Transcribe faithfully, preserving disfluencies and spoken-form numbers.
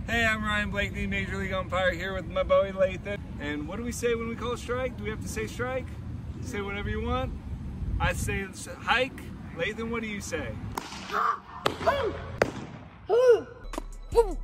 Hey, I'm Ryan Blakney, Major League Umpire, here with my boy Lathan. And what do we say when we call a strike? Do we have to say strike? Say whatever you want? I say hike. Lathan, what do you say?